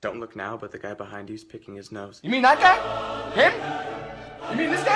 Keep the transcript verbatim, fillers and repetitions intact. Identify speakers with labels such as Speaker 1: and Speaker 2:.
Speaker 1: Don't look now, but the guy behind you's picking his nose.
Speaker 2: You mean that guy? Him? You mean this guy?